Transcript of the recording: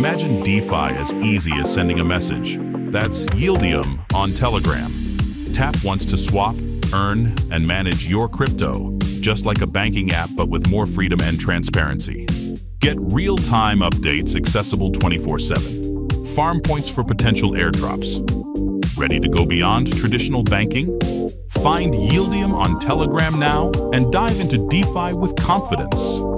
Imagine DeFi as easy as sending a message. That's Yieldium on Telegram. Tap once to swap, earn, and manage your crypto, just like a banking app but with more freedom and transparency. Get real-time updates accessible 24/7. Farm points for potential airdrops. Ready to go beyond traditional banking? Find Yieldium on Telegram now and dive into DeFi with confidence.